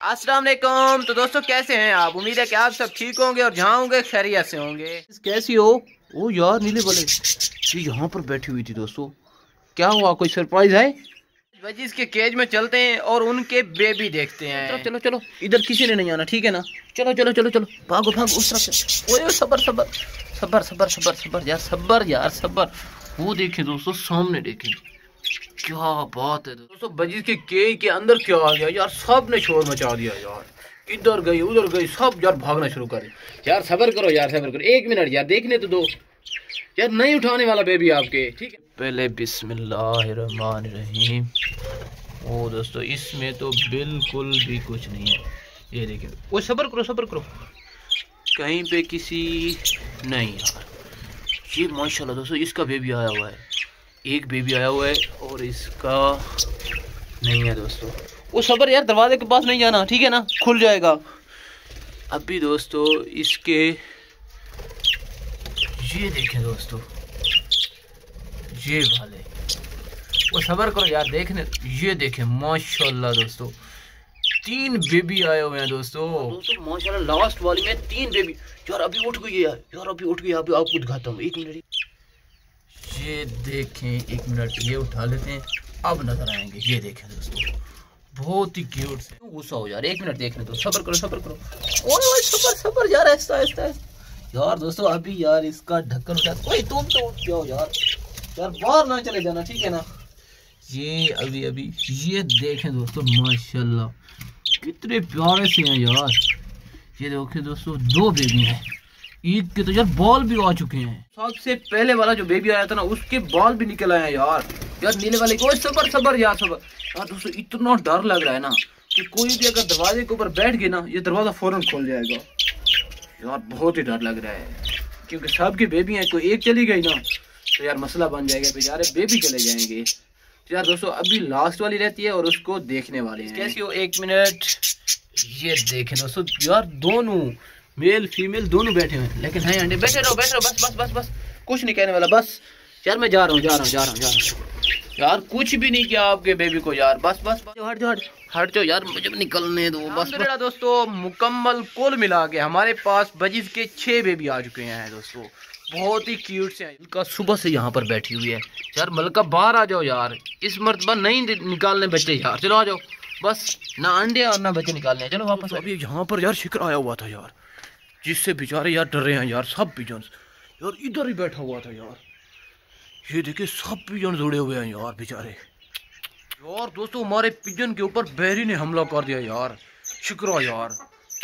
अस्सलाम वालेकुम। तो दोस्तों कैसे हैं आप? उम्मीद है कि आप सब ठीक होंगे और जहाँ होंगे खैरियत से होंगे। कैसी हो? ओ यार नीले वाले ये यहाँ पर बैठी हुई थी दोस्तों। क्या हुआ, कोई सरप्राइज है? वजीज के केज में चलते हैं और उनके बेबी देखते हैं। चलो चलो चलो, इधर किसी ने नहीं आना, ठीक है ना? चलो चलो चलो चलो, भागो भागो उस तरफ से। ओए सबर सबर सबर सबर सबर सबर यार, सबर यार सबर। वो देखे दोस्तों, सामने देखे, क्या बात है दोस्तों। बजीज के केज के अंदर क्या आ गया यार, सब ने शोर मचा दिया यार। इधर गई उधर गई, सब यार भागना शुरू कर दिया। यार सबर करो यार, सबर करो, 1 मिनट यार, देखने तो दो यार। नहीं उठाने वाला बेबी आपके, ठीक है? पहले बिस्मिल्लाहिर्रहमानिर्रहीम। ओ दोस्तों, इसमें तो बिल्कुल भी कुछ नहीं है। ये देखिए, वो सबर करो सबर करो, कहीं पे किसी नहीं यार। ये माशाल्लाह दोस्तों, इसका बेबी आया हुआ है, एक बेबी आया हुआ है और इसका नहीं है दोस्तों। वो सबर यार, दरवाजे के पास नहीं जाना, ठीक है ना? खुल जाएगा अभी दोस्तों। इसके ये देखें दोस्तों, ये वाले, वो सबर करो यार, देखने। ये देखें माशाल्लाह दोस्तों, 3 बेबी आए हुए हैं दोस्तों। माशाल्लाह लास्ट वाली में 3 बेबी यार। अभी उठ गई है यार, अभी उठ गई। अभी आपको दिखाता हूँ, 1 मिनट। ये देखें, 1 मिनट, ये उठा लेते हैं, अब नजर आएंगे। ये देखें दोस्तों, बहुत ही क्यूट से। गुस्सा हो यार, 1 मिनट देखने दो, सबर करो सबर करो। ओए सबर सबर यार, ऐसा ऐसा यार दोस्तों। अभी यार इसका ढक्कन उठा। ओए तुम तो उठ जाओ यार, यार बाहर ना चले जाना, ठीक है ना? ये अभी अभी ये देखें दोस्तों, माशाल्लाह कितने प्यारे से हैं यार। ये देखें दोस्तों, 2 बेबी हैं। ईद के तो यार बाल भी आ चुके हैं। सबसे पहले वाला जो बेबी आया था ना, उसके बाल भी निकल आए हैं यार। यार नीले वाले को सबर सबर यार, सबर यार दोस्तों। इतना डर लग रहा है ना कि कोई भी अगर दरवाजे के ऊपर बैठ गए ना, ये दरवाजा फौरन खोल जाएगा यार। बहुत ही डर लग रहा है, क्योंकि सबकी बेबी है, कोई एक चली गई ना तो यार मसला बन जाएगा, बेचारे बेबी चले जाएंगे। तो यार दोस्तों, अभी लास्ट वाली रहती है और उसको देखने वाले हैं। कैसी हो? 1 मिनट। ये देखें दोस्तों यार, दोनों मेल फीमेल दोनों बैठे हुए हैं, लेकिन है अंडे। बैठे रहो बैठे रहो, बस बस बस बस, कुछ नहीं कहने वाला, बस यार मैं जा रहा हूँ जा रहा हूँ जा रहा हूँ जा रहा हूँ यार। कुछ भी नहीं किया आपके बेबी को यार, बस बस हट जाओ हट जाओ यार, मुझे निकलने दो बस। मेरा दोस्तों मुकम्मल कुल मिला के हमारे पास बजीज के 6 बेबी आ चुके हैं दोस्तों। बहुत ही क्यूट से हैं। मलका सुबह से यहाँ पर बैठी हुई है यार। मलका बाहर आ जाओ यार, इस मर्तबा नहीं निकालने बच्चे यार। चलो आ जाओ, बस ना अंडे और ना बच्चे निकालने। चलो वापस। अभी यहाँ पर यार शिकर आया हुआ था यार, जिससे बेचारे यार डर रहे हैं यार। सब पिजन्स यार इधर ही बैठा हुआ था यार। ये देखिए, सब पिजन जुड़े हुए हैं यार बेचारे। यार दोस्तों, हमारे पिजन के ऊपर बैरी ने हमला कर दिया यार। शुक्र यार,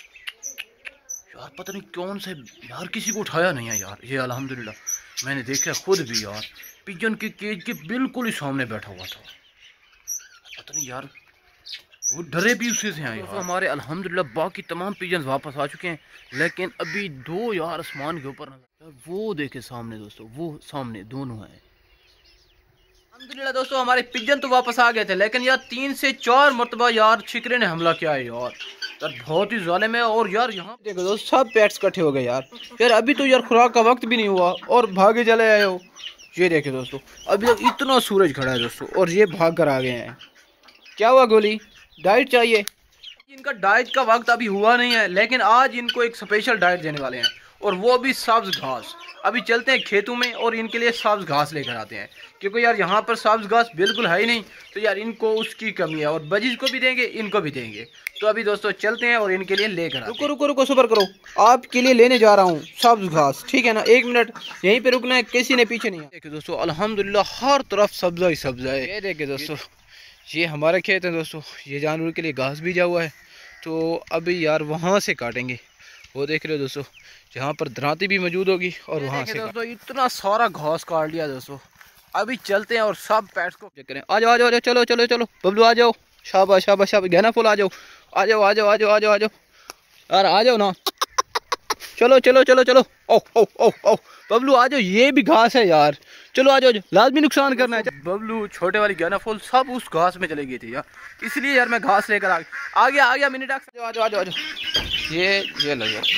यार पता नहीं कौन से यार, किसी को उठाया नहीं है यार। ये अल्हम्दुलिल्लाह मैंने देखा खुद भी यार, पिजन के केज के बिल्कुल ही सामने बैठा हुआ था। पता नहीं यार, वो डरे भी उसी से हैं यार। हमारे अल्हम्दुलिल्लाह बाकी तमाम पिजन वापस आ चुके हैं, लेकिन अभी 2 यार आसमान के ऊपर यार, वो देखे सामने दोस्तों, वो सामने दोनों हैं। अल्हम्दुलिल्लाह दोस्तों, हमारे पिजन तो वापस आ गए थे, लेकिन यार 3 से 4 मरतबा यार शिकरे ने हमला किया है यार। बहुत ही जालिम है। और यार यहाँ देखो दोस्तों, सब पेट्स इकट्ठे हो गए यार। यार अभी तो यार खुराक का वक्त भी नहीं हुआ और भागे चले आए हो। ये देखे दोस्तों, अभी तक इतना सूरज खड़ा है दोस्तों, और ये भाग कर आ गए हैं। क्या हुआ गोली? डाइट चाहिए? इनका डाइट का वक्त अभी हुआ नहीं है, लेकिन आज इनको एक स्पेशल डाइट देने वाले हैं, और वो भी सब्ज घास। अभी चलते हैं खेतों में और इनके लिए सब्ज घास लेकर आते हैं, क्योंकि यार यहाँ पर सब्ज घास बिल्कुल है ही नहीं, तो यार इनको उसकी कमी है। और बजीज को भी देंगे, इनको भी देंगे। तो अभी दोस्तों चलते हैं और इनके लिए लेकर आते हैं। रुको रुको रुको, सब्र करो, आपके लिए लेने जा रहा हूँ सब्ज घास, ठीक है ना? 1 मिनट यहीं पे रुकना है, किसी ने पीछे नहीं। देखिए दोस्तों, अल्हम्दुलिल्लाह हर तरफ सब्जा ही सब्जा है। ये देखिए दोस्तों, ये हमारे खेत है दोस्तों। ये जानवर के लिए घास बीजा हुआ है, तो अभी यार वहाँ से काटेंगे। वो देख रहे हो दोस्तों, जहाँ पर दराती भी मौजूद होगी, और वहाँ से दोस्तों इतना सारा घास काट लिया दोस्तों। अभी चलते हैं और सब पेट्स को चेक करें। आ जाओ आ जाओ, चलो चलो चलो, बबलू आ जाओ, शाबाश शाबाश शाबाश, गहना फुल आ जाओ आ जाओ आ जाओ आ जाओ आ जाओ आ जाओ यार, आ जाओ ना। चलो चलो चलो चलो, ओ ओ ओ ओ बबलू आ जाओ, ये भी घास है यार। चलो आ जाओ, लाजमी नुकसान करना है। बबलू छोटे वाली गहना फुल सब उस घास में चले गई थी यार, इसलिए यार मैं घास लेकर आ गया मिनट। आ जाओ आ जाओ आ जाओ, ये लो यार,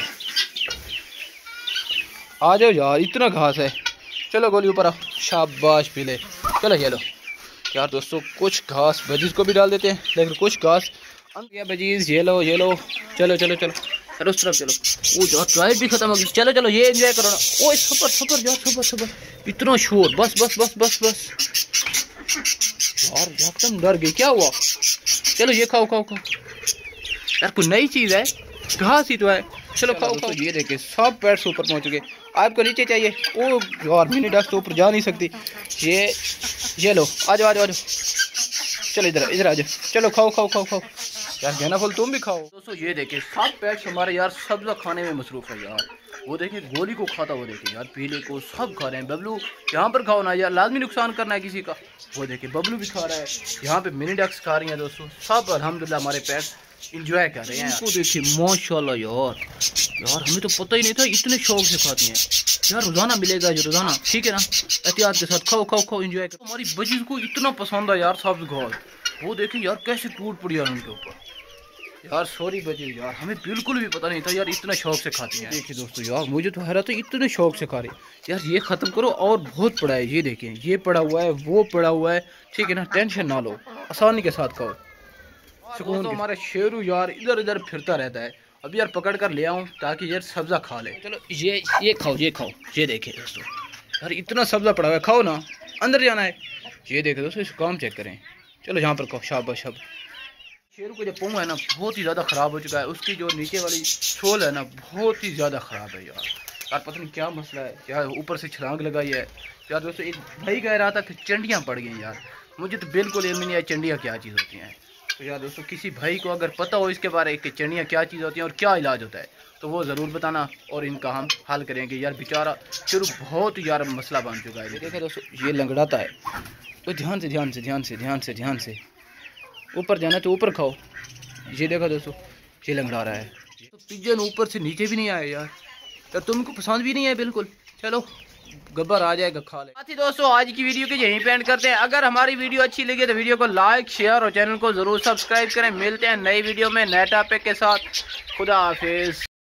आ जाओ यार, इतना घास है। चलो गोली ऊपर आओ, शाबाश पीले। चलो ये लो यार दोस्तों, कुछ घास बजीज को भी डाल देते हैं, लेकिन कुछ घास बजीज ये लो चलो चलो चलो चलो उस तरफ चलो। वो जो लाइट भी खत्म हो गई। चलो चलो ये एंजॉय करो ना। ओए सबर सबर यार सबर सबर इतना शोर। बस बस बस बस बस यार एकदम डर गई। क्या हुआ? चलो ये खाओ खाओ खाओ यार, कोई नई चीज है, घास ही तो है। चलो खाओ खाओ। ये देखे सब पेट्स ऊपर पहुंच चुके। आपको नीचे चाहिए? ओ यार मिनी डक्स तो ऊपर जा नहीं सकती। ये लो आ जाओ आ जाओ आ जाओ। चलो इधर इधर आ जाओ। चलो खाओ खाओ खाओ खाओ यार। गैना फुल तुम भी खाओ। दोस्तों ये देखे सब पेट्स हमारे यार सब्जा खाने में मसरूफ है यार। वो देखे गोली को खाता, वो देखे यार पीले को सब खा रहे हैं। बबलू यहाँ पर खाओ ना यार, लाजमी नुकसान करना है किसी का। वो देखे बबलू भी खा रहा है, यहाँ पे मिनी डक्स खा रही हैं दोस्तों। सब अल्हम्दुलिल्लाह हमारे पेट्स इंजॉय कर रहे हैं। इसको देखिए माशाल्लाह यार हमें तो पता ही नहीं था इतने शौक से खाती हैं यार। रोजाना मिलेगा जो रोजाना, ठीक है ना। एहतियात के साथ खाओ खाओ खाओ इंजॉय करो। हमारी बच्ची को इतना पसंद है यार सब्ज घास। वो देखें यार कैसे टूट पड़ी यार उनके ऊपर यार। सॉरी बच्ची यार, हमें बिल्कुल भी पता नहीं था यार इतना शौक से खाती हैं। देखिए दोस्तों यार मुझे तो हैरत है इतने शौक से खा रही यार। ये खत्म करो और बहुत पड़ा है। ये देखें ये पड़ा हुआ है, वो पड़ा हुआ है, ठीक है ना। टेंशन ना लो, आसानी के साथ खाओ। सुकून। तो हमारा शेरू यार इधर इधर फिरता रहता है। अभी यार पकड़ कर ले आऊँ ताकि यार सब्जा खा ले। चलो ये खाओ ये खाओ। ये देखे दोस्तों यार इतना सब्जा पड़ा हुआ है, खाओ ना। अंदर जाना है। ये देखे दोस्तों इसको काम चेक करें। चलो यहाँ पर खाओ। शाबाश शाबाश। शेरू का जो पुंग है ना बहुत ही ज़्यादा ख़राब हो चुका है। उसकी जो नीचे वाली सोल है ना बहुत ही ज़्यादा ख़राब है यार। पता नहीं क्या मसला है यार। ऊपर से छलांग लगाई है यार। दोस्तों एक भाई कह रहा था कि चंडियाँ पड़ गई यार। मुझे तो बिल्कुल इल्म नहीं है चंडियाँ क्या चीज़ होती हैं। तो यार दोस्तों किसी भाई को अगर पता हो इसके बारे में कि चंडियाँ क्या चीज़ होती हैं और क्या इलाज होता है तो वो ज़रूर बताना और इनका हम हल करेंगे यार। बेचारा शेरू बहुत यार मसला बन चुका है। देखा दोस्तों ये लंगड़ाता है। तो ध्यान से ध्यान से ध्यान से ध्यान से ध्यान से ऊपर जाना तो ऊपर खाओ। ये देखा दोस्तों ये लंगड़ा रहा है। तो पिजन ऊपर से नीचे भी नहीं आया यार तुमको पसंद भी नहीं है बिल्कुल। चलो गब्बर आ जाएगा खा ले। साथी दोस्तों आज की वीडियो के यहीं पे एंड करते हैं। अगर हमारी वीडियो अच्छी लगी तो वीडियो को लाइक शेयर और चैनल को जरूर सब्सक्राइब करें। मिलते हैं नई वीडियो में नए टॉपिक के साथ। खुदा हाफिज।